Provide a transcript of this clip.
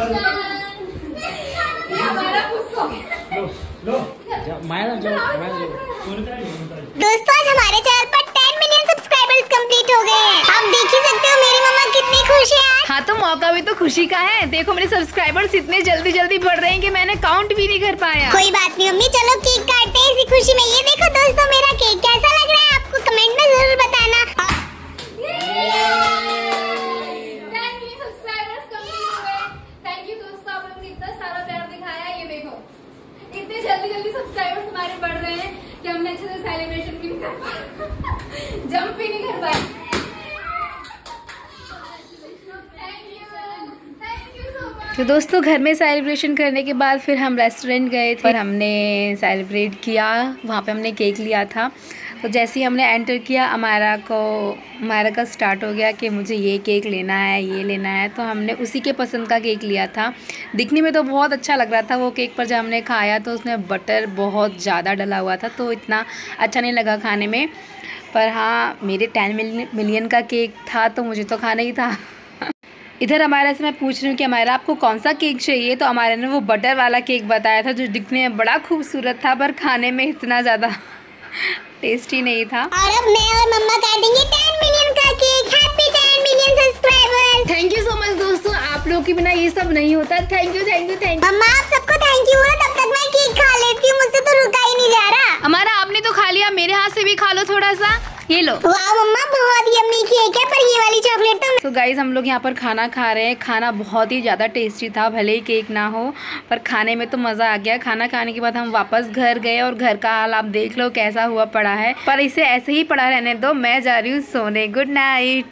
दोस्तों आज हमारे चैनल पर 10 मिलियन सब्सक्राइबर्स कंप्लीट हो गए हैं। आप देख ही सकते हो मेरी मम्मा कितनी खुश है। हाँ तो मौका भी तो खुशी का है। देखो मेरे सब्सक्राइबर्स इतने जल्दी जल्दी बढ़ रहे हैं कि मैंने काउंट भी नहीं कर पाया। कोई बात नहीं मम्मी, चलो केक काटते हैं इसी खुशी में। ये देखो दोस्तों मेरा केक कैसा लग रहा है, आपको कमेंट में जरूर बताना। जल्दी जल्दी सब्सक्राइबर्स हमारे बढ़ रहे हैं कि हमने अच्छे से सेलिब्रेशन भी नहीं कर पाए, जंप भी नहीं कर पाए। तो दोस्तों घर में सेलिब्रेशन करने के बाद फिर हम रेस्टोरेंट गए थे और हमने सेलिब्रेट किया। वहाँ पे हमने केक लिया था। तो जैसे ही हमने एंटर किया अमायरा का स्टार्ट हो गया कि मुझे ये केक लेना है, ये लेना है। तो हमने उसी के पसंद का केक लिया था। दिखने में तो बहुत अच्छा लग रहा था वो केक, पर जब हमने खाया तो उसमें बटर बहुत ज़्यादा डला हुआ था, तो इतना अच्छा नहीं लगा खाने में। पर हाँ मेरे 10 मिलियन का केक था तो मुझे तो खाना ही था। इधर अमायरा से मैं पूछ रही हूँ कि अमायरा आपको कौन सा केक चाहिए, तो अमायरा ने वो बटर वाला केक बताया था जो दिखने में बड़ा खूबसूरत था पर खाने में इतना ज़्यादा टेस्टी नहीं था। और अब मैं और मम्मा काटेंगे 10 मिलियन का cake. Happy 10 million subscribers. Thank you so much दोस्तों, आप लोगों के बिना ये सब नहीं होता। Thank you thank you thank you. मम्मा आप सबको थैंक यू बोलो, तब तक मैं केक खा लेती हूँ, मुझसे तो रुका ही नहीं जा रहा। हमारा आपने तो खा लिया, मेरे हाथ से भी खा लो थोड़ा सा, ये लो। वाह मम्मा बहुत यम्मी केक है, पर ये वाली चॉकलेट तो गाइज हम लोग यहाँ पर खाना खा रहे हैं। खाना बहुत ही ज़्यादा टेस्टी था, भले ही केक ना हो पर खाने में तो मज़ा आ गया। खाना खाने के बाद हम वापस घर गए और घर का हाल आप देख लो कैसा हुआ पड़ा है। पर इसे ऐसे ही पड़ा रहने दो, मैं जा रही हूँ सोने। Good night.